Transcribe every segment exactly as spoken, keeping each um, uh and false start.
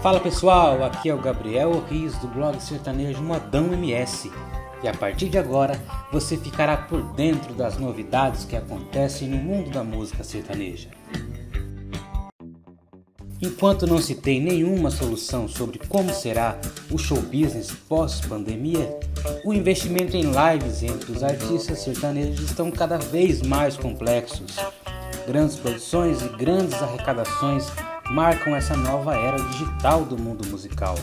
Fala pessoal, aqui é o Gabriel Riz do blog sertanejo Modão M S e a partir de agora você ficará por dentro das novidades que acontecem no mundo da música sertaneja. Enquanto não se tem nenhuma solução sobre como será o show business pós-pandemia, o investimento em lives entre os artistas sertanejos estão cada vez mais complexos. Grandes produções e grandes arrecadações marcam essa nova era digital do mundo musical.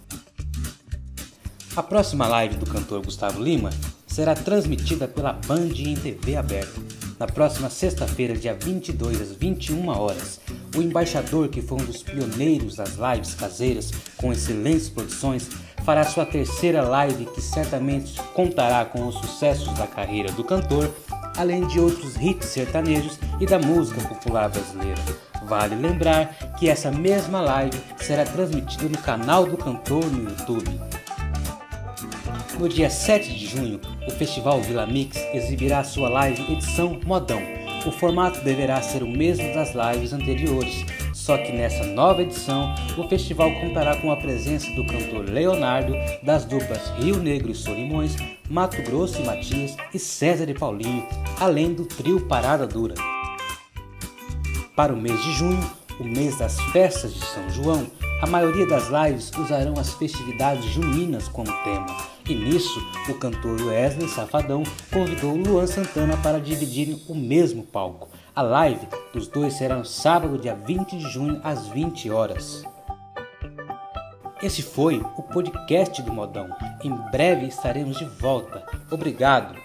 A próxima live do cantor Gustavo Lima será transmitida pela Band em T V aberta. Na próxima sexta-feira, dia vinte e dois, às vinte e uma horas, o embaixador, que foi um dos pioneiros das lives caseiras com excelentes produções, fará sua terceira live, que certamente contará com os sucessos da carreira do cantor, além de outros hits sertanejos e da música popular brasileira. Vale lembrar que essa mesma live será transmitida no canal do cantor no YouTube. No dia sete de junho, o Festival Vila Mix exibirá sua live edição Modão. O formato deverá ser o mesmo das lives anteriores, só que nessa nova edição, o festival contará com a presença do cantor Leonardo, das duplas Rio Negro e Solimões, Mato Grosso e Matias e César e Paulinho, além do trio Parada Dura. Para o mês de junho, o mês das festas de São João, a maioria das lives usarão as festividades juninas como tema. E nisso, o cantor Wesley Safadão convidou Luan Santana para dividirem o mesmo palco. A live dos dois será no sábado, dia vinte de junho, às vinte horas. Esse foi o podcast do Modão. Em breve estaremos de volta. Obrigado!